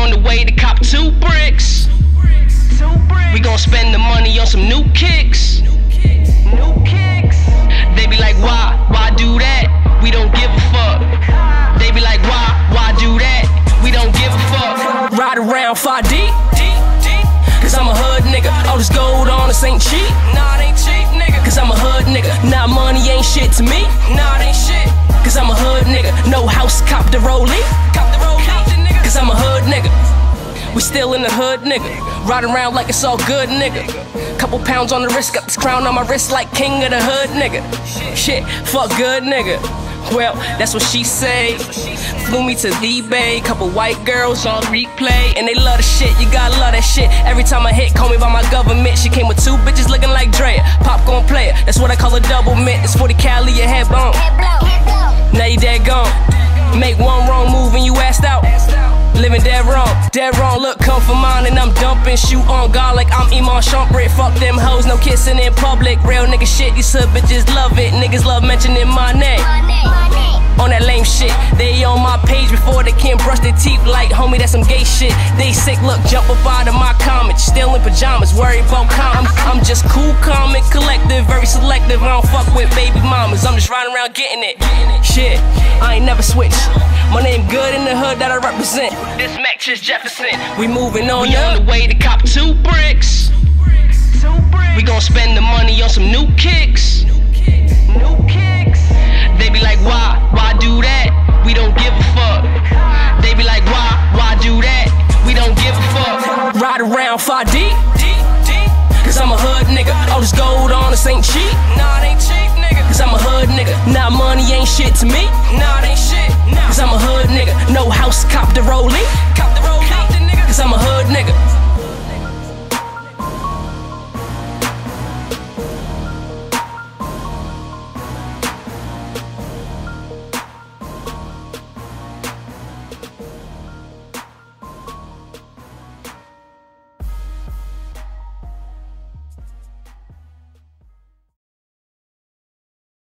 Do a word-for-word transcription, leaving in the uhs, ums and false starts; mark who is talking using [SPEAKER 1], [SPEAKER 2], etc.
[SPEAKER 1] on the way to cop two bricks. We gon' spend the money on some new kicks. New kicks. They be like, why, why do that? We don't give a fuck. They be like, why, why do that? We don't give a fuck. Ride around five deep, cause I'm a hood nigga. All this gold on us ain't cheap. Nah, it ain't cheap, nigga. Cause I'm a hood nigga. Nah, money ain't shit to me. Nah, it ain't shit. Cause I'm a hood nigga. No house, cop the rollie. Cop the rollie. Cause I'm a hood nigga. We still in the hood, nigga. Riding around like it's all good, nigga. Couple pounds on the wrist, got this crown on my wrist like king of the hood, nigga. Shit, fuck good, nigga. Well, that's what she say. Flew me to D-Bay, couple white girls on replay, and they love the shit, you gotta love that shit. Every time I hit, call me by my government. She came with two bitches looking like Drea. Popcorn player, that's what I call a double mint. It's forty Cali, your head bone. Now you dead gone. Make one wrong move and you assed out. Living dead wrong, dead wrong, look, come for mine and I'm dumping. Shoot on God like I'm Iman Shumpert. Fuck them hoes, no kissing in public. Real nigga shit, these hood bitches love it. Niggas love mentioning my name. On that lame shit, they on my page before they can brush their teeth like, homie, that's some gay shit. They sick, look, jump up out of my comments. Still in pajamas, worry about comments. I'm, I'm just cool, calm and collective, very selective. I don't fuck with baby mamas, I'm just riding around getting it. Shit, I ain't never switched. My name good in the hood that I represent. This Mac Chris Jefferson. We moving on, we on the way to cop two bricks. We gon' spend the money on some new kicks. New kicks. They be like, why, why do that? We don't give a fuck. They be like, why, why do that? We don't give a fuck. Ride around five deep, cause I'm a hood nigga. All this gold on us ain't cheap. Nah, it ain't cheap, nigga. Cause I'm a hood nigga. Nah, money ain't shit to me. Nah, it ain't shit. Cause I'm a hood nigga. No house, cop the rollie. Cop the rollie. Cause I'm a hood nigga.